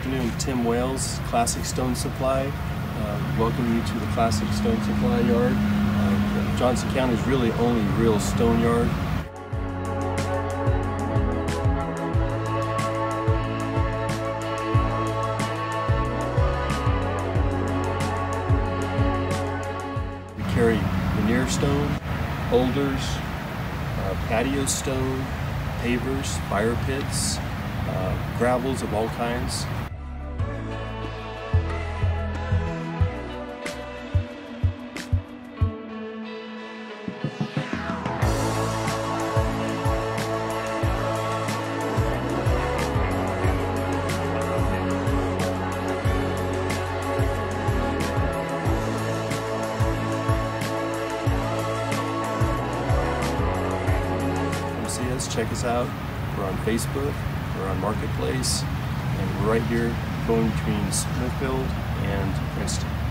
afternoon. Tim Wales, Classic Stone Supply. Welcome you to the Classic Stone Supply yard. Johnson County's really only real stone yard. We carry veneer stone, boulders, patio stone, pavers, fire pits, gravels of all kinds. See us, check us out. We're on Facebook, we're on Marketplace, and we're right here going between Smithfield and Princeton.